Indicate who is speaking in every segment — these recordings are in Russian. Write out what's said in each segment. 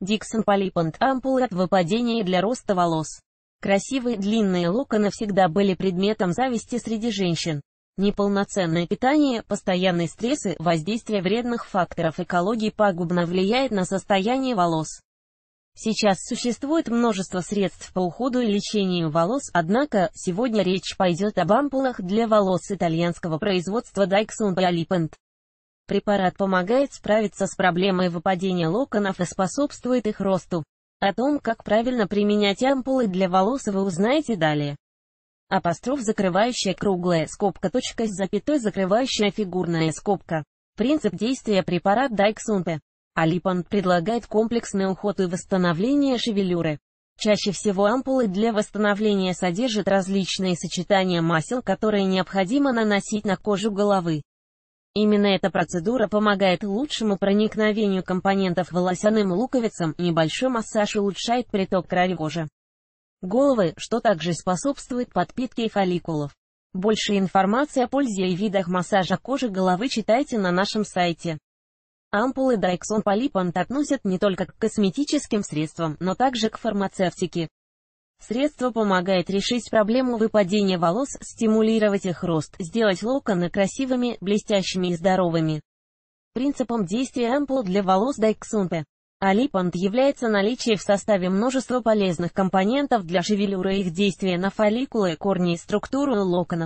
Speaker 1: Dixon Polypant ампулы от выпадения для роста волос. Красивые длинные локоны всегда были предметом зависти среди женщин. Неполноценное питание, постоянные стрессы, воздействие вредных факторов экологии пагубно влияет на состояние волос. Сейчас существует множество средств по уходу и лечению волос, однако, сегодня речь пойдет об ампулах для волос итальянского производства Dixon Polypant. Препарат помогает справиться с проблемой выпадения локонов и способствует их росту. О том, как правильно применять ампулы для волос, вы узнаете далее. Апостроф закрывающая круглая скобка точка с запятой закрывающая фигурная скобка. Принцип действия препарат Dixon Polypant предлагает комплексный уход и восстановление шевелюры. Чаще всего ампулы для восстановления содержат различные сочетания масел, которые необходимо наносить на кожу головы. Именно эта процедура помогает лучшему проникновению компонентов волосяным луковицам, небольшой массаж улучшает приток крови в коже головы, что также способствует подпитке фолликулов. Больше информации о пользе и видах массажа кожи головы читайте на нашем сайте. Ампулы Dixon Polypant относят не только к косметическим средствам, но также к фармацевтике. Средство помогает решить проблему выпадения волос, стимулировать их рост, сделать локоны красивыми, блестящими и здоровыми. Принципом действия ампул для волос Dixon Polypant является наличие в составе множества полезных компонентов для шевелюры и их действия на фолликулы, корни и структуру локонов.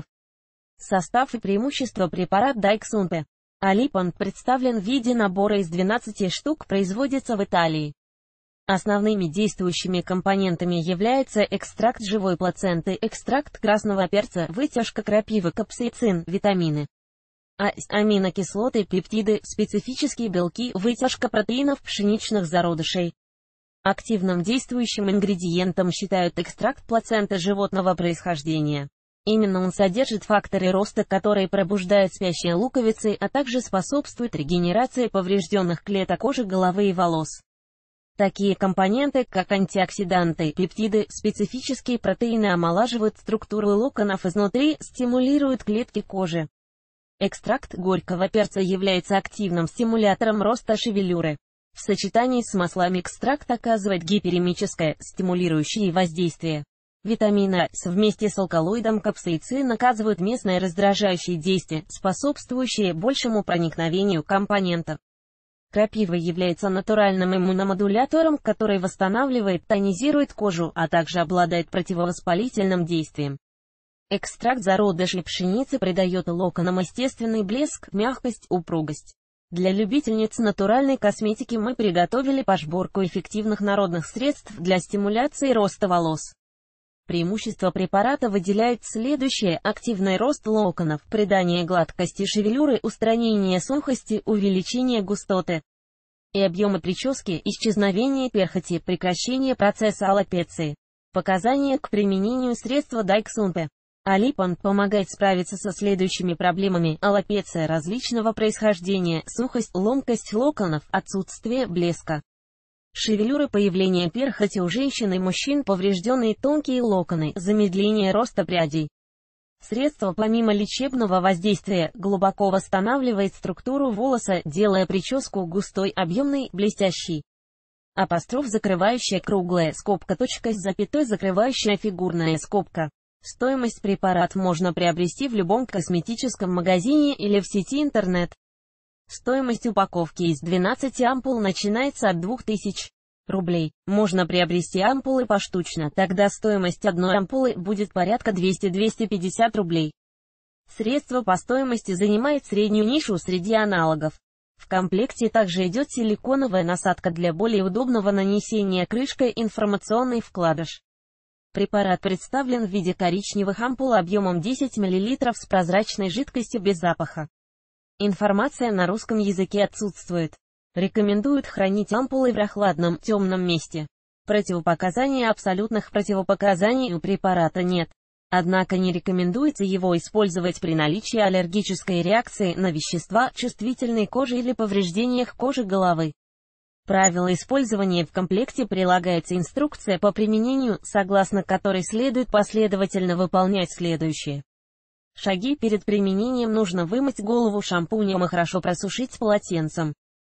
Speaker 1: Состав и преимущества препарат Dixon Polypant представлен в виде набора из 12 штук, производится в Италии. Основными действующими компонентами являются экстракт живой плаценты, экстракт красного перца, вытяжка крапивы, капсаицин, витамины А, аминокислоты, пептиды, специфические белки, вытяжка протеинов пшеничных зародышей. Активным действующим ингредиентом считают экстракт плаценты животного происхождения. Именно он содержит факторы роста, которые пробуждают спящие луковицы, а также способствуют регенерации поврежденных клеток кожи головы и волос. Такие компоненты, как антиоксиданты, пептиды, специфические протеины омолаживают структуру локонов изнутри, стимулируют клетки кожи. Экстракт горького перца является активным стимулятором роста шевелюры. В сочетании с маслами экстракт оказывает гиперемическое, стимулирующее воздействие. Витамины А вместе с алкалоидом капсаицин оказывают местное раздражающее действие, способствующее большему проникновению компонентов. Крапива является натуральным иммуномодулятором, который восстанавливает, тонизирует кожу, а также обладает противовоспалительным действием. Экстракт зародышей пшеницы придает локонам естественный блеск, мягкость, упругость. Для любительниц натуральной косметики мы приготовили подборку эффективных народных средств для стимуляции роста волос. Преимущества препарата выделяют следующее: активный рост локонов, придание гладкости шевелюры, устранение сухости, увеличение густоты и объема прически, исчезновение перхоти, прекращение процесса аллопеции. Показания к применению средства Dixon Polypant помогает справиться со следующими проблемами: аллопеция различного происхождения, сухость, ломкость локонов, отсутствие блеска шевелюры, появление перхоти у женщин и мужчин, поврежденные тонкие локоны, замедление роста прядей. Средство помимо лечебного воздействия, глубоко восстанавливает структуру волоса, делая прическу густой, объемной, блестящей. Апостроф закрывающая круглая скобка точка с запятой закрывающая фигурная скобка. Стоимость препарат можно приобрести в любом косметическом магазине или в сети интернет. Стоимость упаковки из 12 ампул начинается от 2000 рублей. Можно приобрести ампулы поштучно, тогда стоимость одной ампулы будет порядка 200-250 рублей. Средство по стоимости занимает среднюю нишу среди аналогов. В комплекте также идет силиконовая насадка для более удобного нанесения, крышка, информационный вкладыш. Препарат представлен в виде коричневых ампул объемом 10 мл с прозрачной жидкостью без запаха. Информация на русском языке отсутствует. Рекомендуют хранить ампулы в прохладном, темном месте. Противопоказаний: абсолютных противопоказаний у препарата нет. Однако не рекомендуется его использовать при наличии аллергической реакции на вещества, чувствительной кожи или повреждениях кожи головы. Правила использования: в комплекте прилагается инструкция по применению, согласно которой следует последовательно выполнять следующее. Шаги: перед применением нужно вымыть голову шампунем и хорошо просушить полотенцем.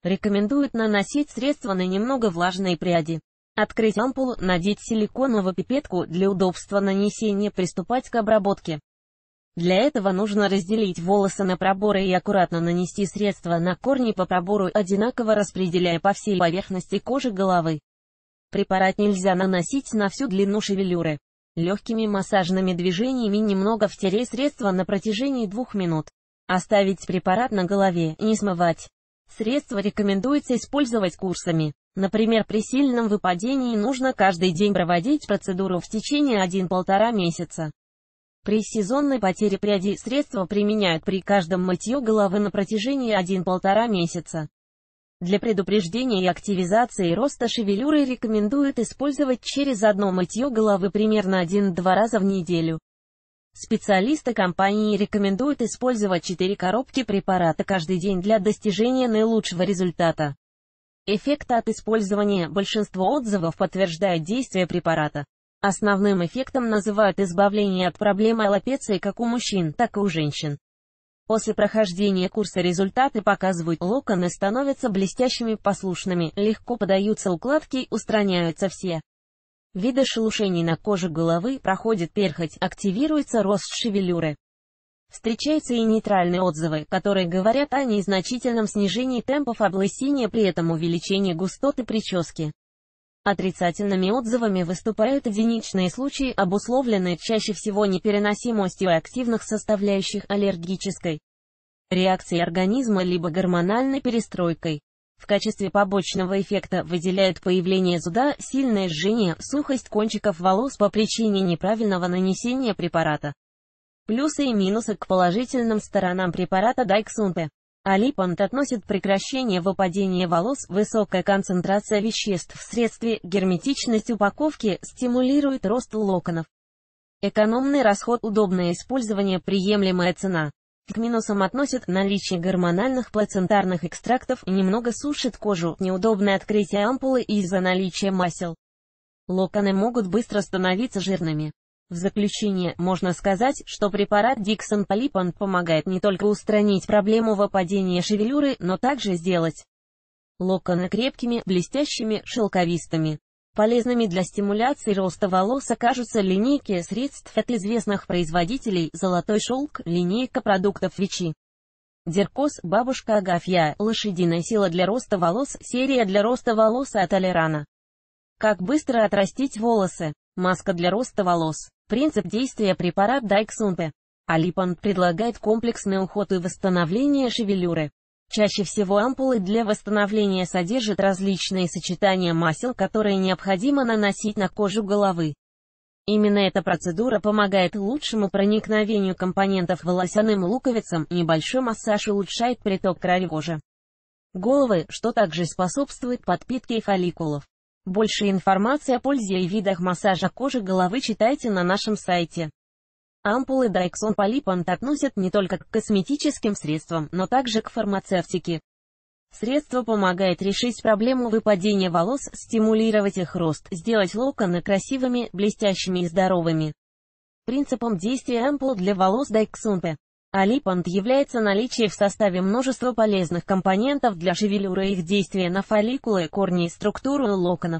Speaker 1: Рекомендуют наносить средство на немного влажные пряди. Открыть ампулу, надеть силиконовую пипетку, для удобства нанесения приступать к обработке. Для этого нужно разделить волосы на проборы и аккуратно нанести средство на корни по пробору, одинаково распределяя по всей поверхности кожи головы. Препарат нельзя наносить на всю длину шевелюры. Легкими массажными движениями немного втереть средство на протяжении 2 минут. Оставить препарат на голове, не смывать. Средство рекомендуется использовать курсами. Например, при сильном выпадении нужно каждый день проводить процедуру в течение 1–1,5 месяца. При сезонной потере прядей средства применяют при каждом мытье головы на протяжении 1–1,5 месяца. Для предупреждения и активизации роста шевелюры рекомендуют использовать через одно мытье головы примерно 1–2 раза в неделю. Специалисты компании рекомендуют использовать 4 коробки препарата каждый день для достижения наилучшего результата. Эффект от использования. Большинство отзывов подтверждают действие препарата. Основным эффектом называют избавление от проблемы аллопеции как у мужчин, так и у женщин. После прохождения курса результаты показывают: локоны становятся блестящими, послушными, легко подаются укладки, устраняются все виды шелушений на коже головы, проходит перхоть, активируется рост шевелюры. Встречаются и нейтральные отзывы, которые говорят о незначительном снижении темпов облысения, при этом увеличении густоты прически. Отрицательными отзывами выступают единичные случаи, обусловленные чаще всего непереносимостью активных составляющих, аллергической реакцией организма либо гормональной перестройкой. В качестве побочного эффекта выделяют появление зуда, сильное жжение, сухость кончиков волос по причине неправильного нанесения препарата. Плюсы и минусы к положительным сторонам препарата Дайксунпе. Алипант относит прекращение выпадения волос, высокая концентрация веществ в средстве, герметичность упаковки, стимулирует рост локонов. Экономный расход, удобное использование, приемлемая цена. К минусам относят наличие гормональных плацентарных экстрактов, немного сушит кожу, неудобное открытие ампулы из-за наличия масел. Локоны могут быстро становиться жирными. В заключение, можно сказать, что препарат Dixon Alipant помогает не только устранить проблему выпадения шевелюры, но также сделать локоны крепкими, блестящими, шелковистыми. Полезными для стимуляции роста волос окажутся линейки средств от известных производителей: Золотой шелк, линейка продуктов Вичи, Деркос, Бабушка Агафья, лошадиная сила для роста волос, серия для роста волос от Алерана. Как быстро отрастить волосы? Маска для роста волос. Принцип действия: препарат Дайксунпе. Алипант предлагает комплексный уход и восстановление шевелюры. Чаще всего ампулы для восстановления содержат различные сочетания масел, которые необходимо наносить на кожу головы. Именно эта процедура помогает лучшему проникновению компонентов волосяным луковицам, небольшой массаж улучшает приток крови в коже головы, что также способствует подпитке фолликулов. Больше информации о пользе и видах массажа кожи головы читайте на нашем сайте. Ампулы Dixon Alipant относят не только к косметическим средствам, но также к фармацевтике. Средство помогает решить проблему выпадения волос, стимулировать их рост, сделать локоны красивыми, блестящими и здоровыми. Принципом действия ампул для волос Dixon Alipant является наличие в составе множества полезных компонентов для шевелюры, их действие на фолликулы, корни и структуру локонов.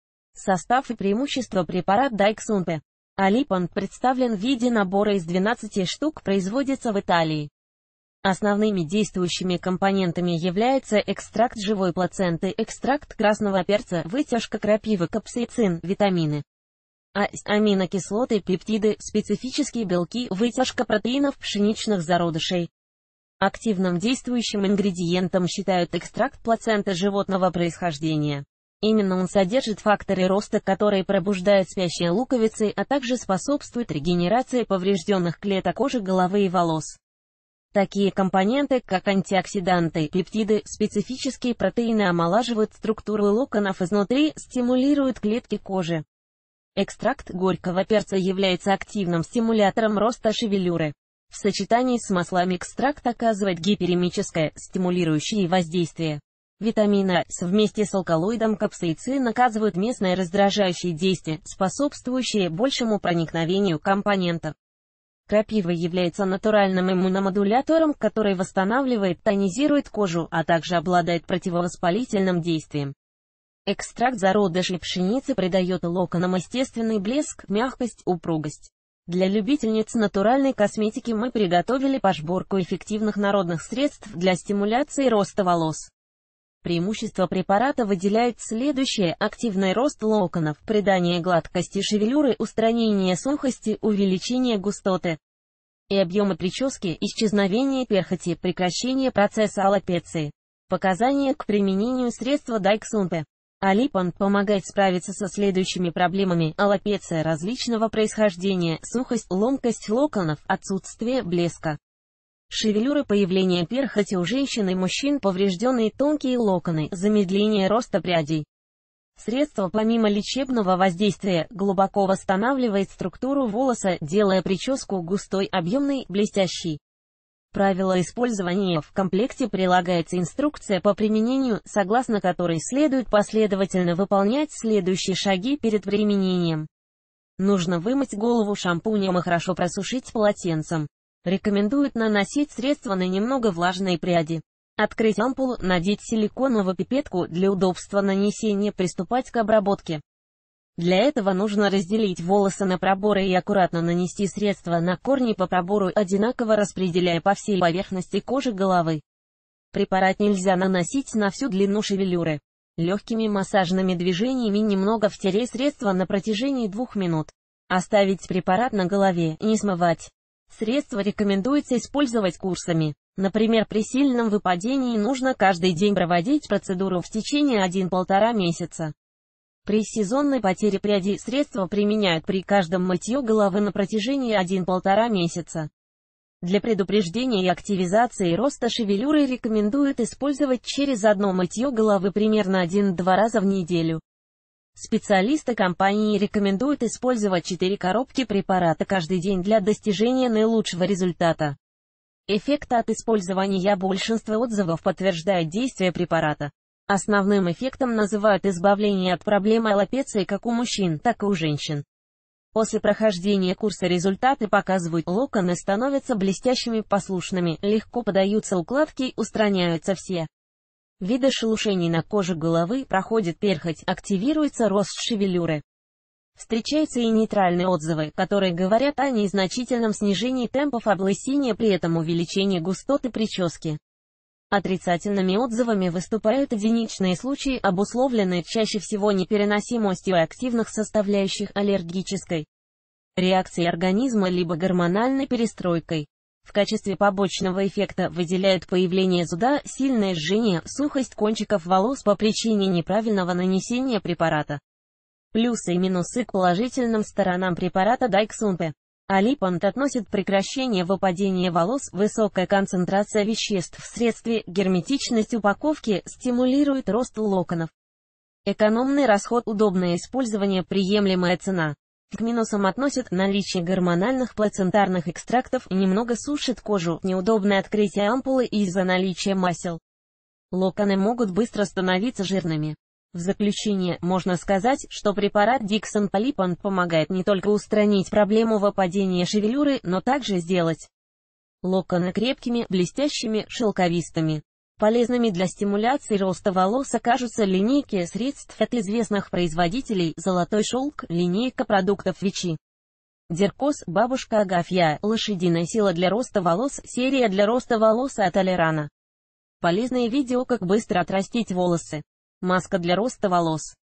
Speaker 1: Состав и преимущества: препарат Dixon Alipant представлен в виде набора из 12 штук, производится в Италии. Основными действующими компонентами являются экстракт живой плаценты, экстракт красного перца, вытяжка крапивы, капсаицин, витамины А, аминокислоты, пептиды, специфические белки, вытяжка протеинов пшеничных зародышей. Активным действующим ингредиентом считают экстракт плаценты животного происхождения. Именно он содержит факторы роста, которые пробуждают спящие луковицы, а также способствуют регенерации поврежденных клеток кожи головы и волос. Такие компоненты, как антиоксиданты, пептиды, специфические протеины омолаживают структуру локонов изнутри, стимулируют клетки кожи. Экстракт горького перца является активным стимулятором роста шевелюры. В сочетании с маслами экстракт оказывает гиперемическое, стимулирующее воздействие. Витамины А вместе с алкалоидом капсаицин оказывают местное раздражающее действие, способствующее большему проникновению компонентов. Крапива является натуральным иммуномодулятором, который восстанавливает, тонизирует кожу, а также обладает противовоспалительным действием. Экстракт зародышей пшеницы придает локонам естественный блеск, мягкость, упругость. Для любительниц натуральной косметики мы приготовили подборку эффективных народных средств для стимуляции роста волос. Преимущество препарата выделяет следующее: активный рост локонов, придание гладкости шевелюры, устранение сухости, увеличение густоты и объема прически, исчезновение перхоти, прекращение процесса аллопеции. Показания к применению средства Дайксунпе. Алипан помогает справиться со следующими проблемами: аллопеция различного происхождения, сухость, ломкость локонов, отсутствие блеска шевелюры, появление перхоти у женщин и мужчин, поврежденные тонкие локоны, замедление роста прядей. Средство помимо лечебного воздействия глубоко восстанавливает структуру волоса, делая прическу густой, объемной, блестящей. Правила использования: в комплекте прилагается инструкция по применению, согласно которой следует последовательно выполнять следующие шаги перед применением. Нужно вымыть голову шампунем и хорошо просушить полотенцем. Рекомендуют наносить средство на немного влажные пряди. Открыть ампулу, надеть силиконовую пипетку, для удобства нанесения приступать к обработке. Для этого нужно разделить волосы на проборы и аккуратно нанести средство на корни по пробору, одинаково распределяя по всей поверхности кожи головы. Препарат нельзя наносить на всю длину шевелюры. Легкими массажными движениями немного втереть средство на протяжении 2 минут. Оставить препарат на голове, не смывать. Средство рекомендуется использовать курсами. Например, при сильном выпадении нужно каждый день проводить процедуру в течение 1–1,5 месяца. При сезонной потере прядей средства применяют при каждом мытье головы на протяжении 1–1,5 месяца. Для предупреждения и активизации роста шевелюры рекомендуют использовать через одно мытье головы примерно 1–2 раза в неделю. Специалисты компании рекомендуют использовать 4 коробки препарата каждый день для достижения наилучшего результата. Эффект от использования: большинство отзывов подтверждает действие препарата. Основным эффектом называют избавление от проблемы аллопеции как у мужчин, так и у женщин. После прохождения курса результаты показывают: локоны становятся блестящими, послушными, легко подаются укладки, устраняются все виды шелушений на коже головы, проходит перхоть, активируется рост шевелюры. Встречаются и нейтральные отзывы, которые говорят о незначительном снижении темпов облысения, при этом увеличении густоты прически. Отрицательными отзывами выступают единичные случаи, обусловленные чаще всего непереносимостью активных составляющих, аллергической реакцией организма либо гормональной перестройкой. В качестве побочного эффекта выделяют появление зуда, сильное жжение, сухость кончиков волос по причине неправильного нанесения препарата. Плюсы и минусы к положительным сторонам препарата Дайксунпе. Алипант относит прекращение выпадения волос, высокая концентрация веществ в средстве, герметичность упаковки, стимулирует рост локонов. Экономный расход, удобное использование, приемлемая цена. К минусам относят наличие гормональных плацентарных экстрактов, немного сушит кожу, неудобное открытие ампулы из-за наличия масел. Локоны могут быстро становиться жирными. В заключение, можно сказать, что препарат Dixon Alipant помогает не только устранить проблему выпадения шевелюры, но также сделать локоны крепкими, блестящими, шелковистыми. Полезными для стимуляции роста волос окажутся линейки средств от известных производителей: Золотой шелк, линейка продуктов Вичи, Деркос, Бабушка Агафья, лошадиная сила для роста волос, серия для роста волос от Алерана. Полезное видео: как быстро отрастить волосы. Маска для роста волос.